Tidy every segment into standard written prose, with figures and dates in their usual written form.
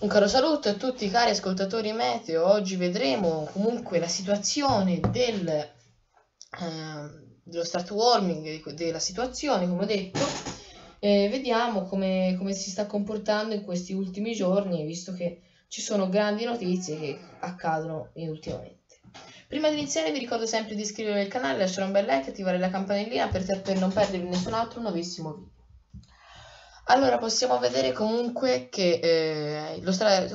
Un caro saluto a tutti cari ascoltatori meteo. Oggi vedremo comunque la situazione dello start warming, della situazione, come ho detto, e vediamo come si sta comportando in questi ultimi giorni, visto che ci sono grandi notizie che accadono ultimamente. Prima di iniziare vi ricordo sempre di iscrivervi al canale, lasciare un bel like e attivare la campanellina per non perdere nessun altro nuovissimo video. Allora, possiamo vedere comunque che il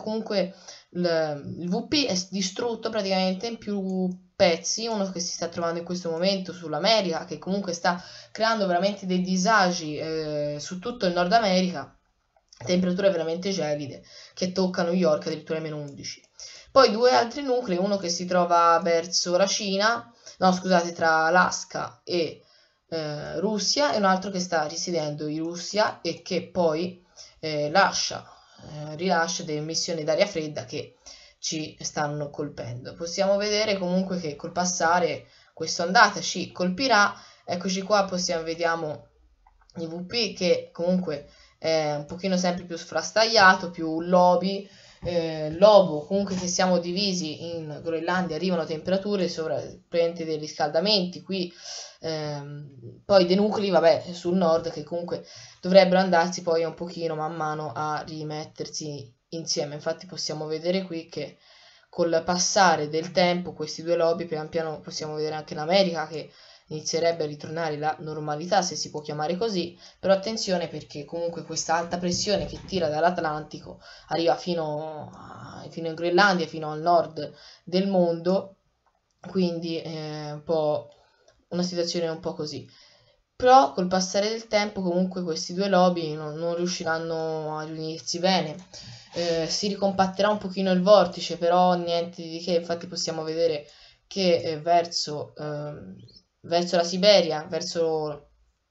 VP è distrutto praticamente in più pezzi, uno che si sta trovando in questo momento sull'America, che comunque sta creando veramente dei disagi su tutto il Nord America, temperature veramente gelide che toccano New York addirittura ai -11. Poi due altri nuclei, uno che si trova verso la Cina, no scusate, tra Alaska e Russia, e un altro che sta risiedendo in Russia e che poi rilascia delle emissioni d'aria fredda che ci stanno colpendo. Possiamo vedere comunque che col passare questa ondata ci colpirà. Eccoci qua, vediamo il VP che comunque è un pochino sempre più sfrastagliato, più lobo, comunque che siamo divisi in Groenlandia, arrivano temperature praticamente dei riscaldamenti qui, poi dei nuclei, vabbè, sul nord che comunque dovrebbero andarsi poi un pochino man mano a rimettersi insieme. Infatti possiamo vedere qui che col passare del tempo questi due lobi pian piano possiamo vedere anche in America che inizierebbe a ritornare la normalità, se si può chiamare così, però attenzione perché comunque questa alta pressione che tira dall'Atlantico arriva fino in Groenlandia, fino al nord del mondo, quindi è un po' una situazione un po' così. Però col passare del tempo comunque questi due lobi non riusciranno a riunirsi bene. Si ricompatterà un pochino il vortice, però niente di che. Infatti possiamo vedere che verso la Siberia, verso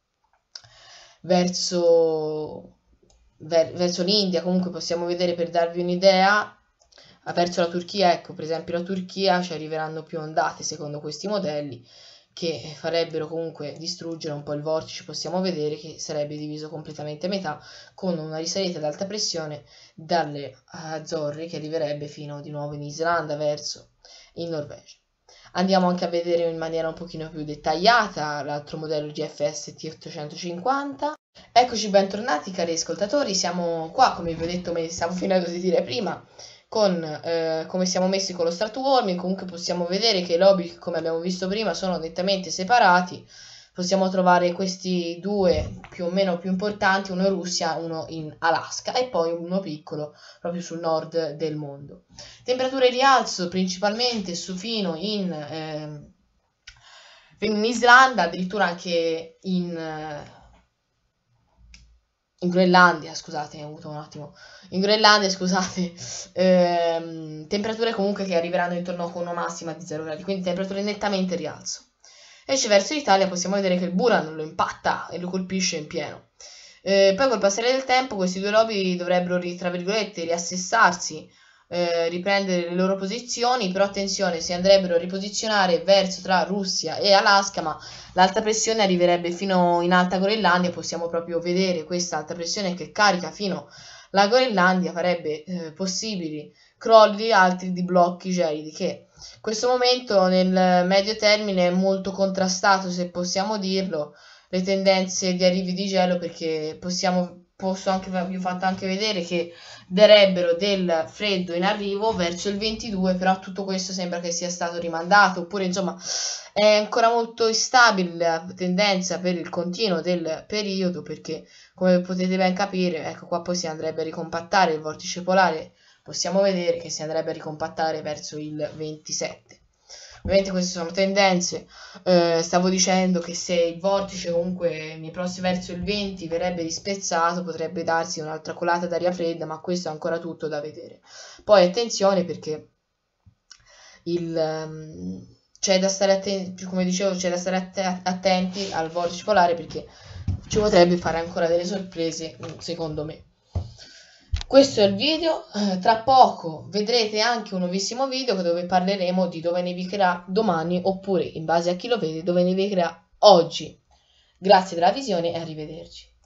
l'India, comunque possiamo vedere, per darvi un'idea, verso la Turchia, ecco, per esempio la Turchia, ci arriveranno più ondate secondo questi modelli che farebbero comunque distruggere un po' il vortice. Possiamo vedere che sarebbe diviso completamente a metà, con una risalita ad alta pressione dalle Azzorre che arriverebbe fino di nuovo in Islanda, verso in Norvegia. Andiamo anche a vedere in maniera un pochino più dettagliata l'altro modello GFS T850. Eccoci, bentornati cari ascoltatori, siamo qua, come vi ho detto, come stavo finendo di dire prima, con come siamo messi con lo start warming. Comunque possiamo vedere che i lobby, come abbiamo visto prima, sono nettamente separati. Possiamo trovare questi due più o meno più importanti, uno in Russia, uno in Alaska e poi uno piccolo proprio sul nord del mondo. Temperature in rialzo principalmente fino in Islanda, addirittura anche in Groenlandia, scusate, ho avuto un attimo. In Groenlandia, scusate, temperature comunque che arriveranno intorno a una massima di 0 gradi, quindi temperature nettamente in rialzo. E verso l'Italia possiamo vedere che il Buran lo impatta e lo colpisce in pieno. Poi col passare del tempo questi due lobi dovrebbero, tra virgolette, riassessarsi, riprendere le loro posizioni, però attenzione, si andrebbero a riposizionare verso tra Russia e Alaska, ma l'alta pressione arriverebbe fino in alta Groenlandia. Possiamo proprio vedere questa alta pressione che carica fino alla Groenlandia, farebbe possibili crolli altri di blocchi gelidi, che in questo momento nel medio termine è molto contrastato, se possiamo dirlo, le tendenze di arrivi di gelo, perché vi ho fatto anche vedere che darebbero del freddo in arrivo verso il 22, però tutto questo sembra che sia stato rimandato, oppure insomma è ancora molto instabile la tendenza per il continuo del periodo, perché come potete ben capire, ecco qua poi si andrebbe a ricompattare il vortice polare. Possiamo vedere che si andrebbe a ricompattare verso il 27. Ovviamente queste sono tendenze. Stavo dicendo che se il vortice comunque verso il 20 verrebbe rispezzato, potrebbe darsi un'altra colata d'aria fredda, ma questo è ancora tutto da vedere. Poi attenzione, perché c'è da stare attenti, come dicevo, c'è da stare attenti al vortice polare, perché ci potrebbe fare ancora delle sorprese, secondo me. Questo è il video, tra poco vedrete anche un nuovissimo video dove parleremo di dove nevicherà domani, oppure in base a chi lo vede dove nevicherà oggi. Grazie della visione e arrivederci.